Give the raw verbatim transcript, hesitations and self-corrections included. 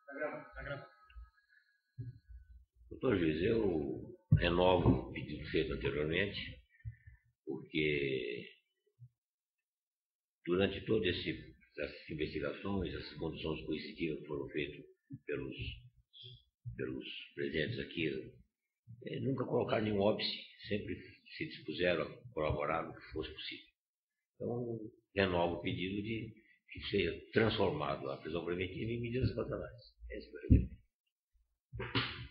Doutor juiz, eu renovo o pedido feito anteriormente, porque durante todas essas investigações, essas condições coercitivas que foram feitas pelos, pelos presentes aqui, eh, nunca colocaram nenhum óbice, sempre se dispuseram a colaborar no que fosse possível. Então, renovo o pedido de que seja transformado a prisão preventiva em medidas cautelares. Esse foi o pedido.